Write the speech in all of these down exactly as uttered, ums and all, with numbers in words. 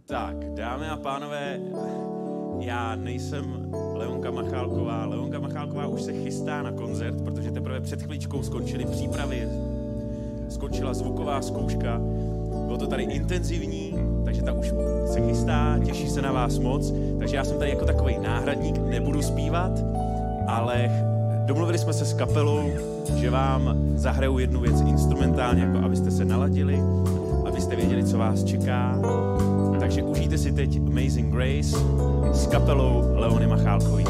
Tak, dámy a pánové, já nejsem Leonka Machálková. Leonka Machálková už se chystá na koncert, protože teprve před chvíličkou skončily přípravy. Skončila zvuková zkouška, bylo to tady intenzivní, takže ta už se chystá, těší se na vás moc. Takže já jsem tady jako takový náhradník, nebudu zpívat, ale domluvili jsme se s kapelou, že vám zahraju jednu věc instrumentálně, jako abyste se naladili, abyste věděli, co vás čeká. Takže užijte si teď Amazing Grace s kapelou Leony Machálkový.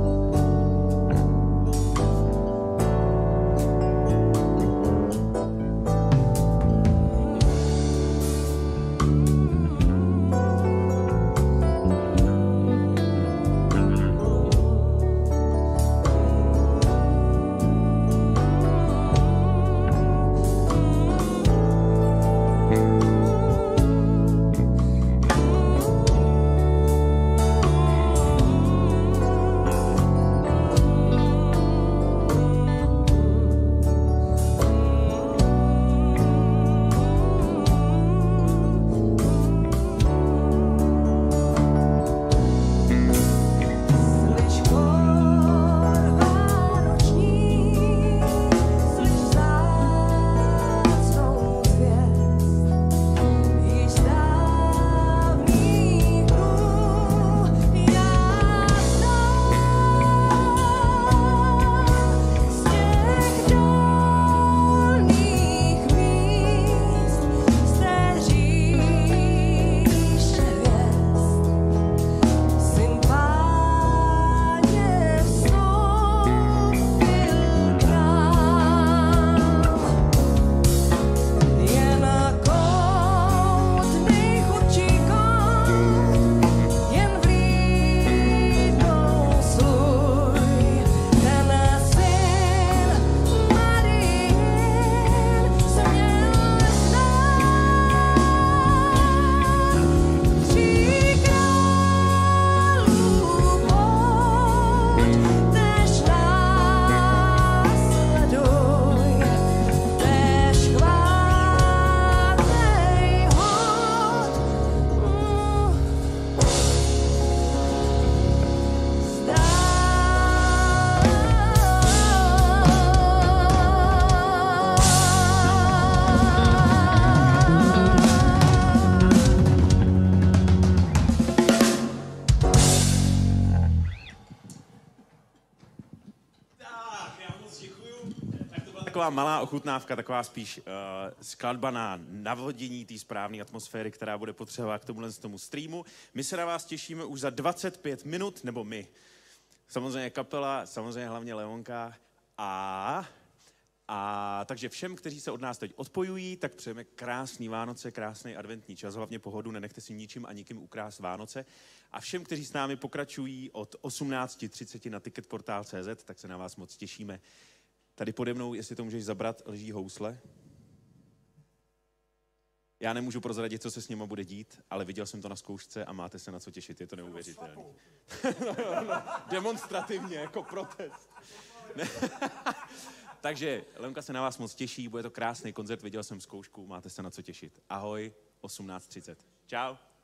Taková malá ochutnávka, taková spíš uh, skladba na navodění té správné atmosféry, která bude potřeba k tomuhle tomu streamu. My se na vás těšíme už za dvacet pět minut, nebo my. Samozřejmě kapela, samozřejmě hlavně Leonka. A, a takže všem, kteří se od nás teď odpojují, tak přejeme krásný Vánoce, krásný adventní čas, hlavně pohodu, nenechte si ničím a nikým ukrást Vánoce. A všem, kteří s námi pokračují od osmnáct třicet na ticketportal tečka cé zet, tak se na vás moc těšíme. Tady pode mnou, jestli to můžeš zabrat, leží housle. Já nemůžu prozradit, co se s nima bude dít, ale viděl jsem to na zkoušce a máte se na co těšit, je to neuvěřitelné. no, no, no, demonstrativně, jako protest. Takže Leonka se na vás moc těší, bude to krásný koncert, viděl jsem zkoušku, máte se na co těšit. Ahoj, osmnáct třicet. Čau.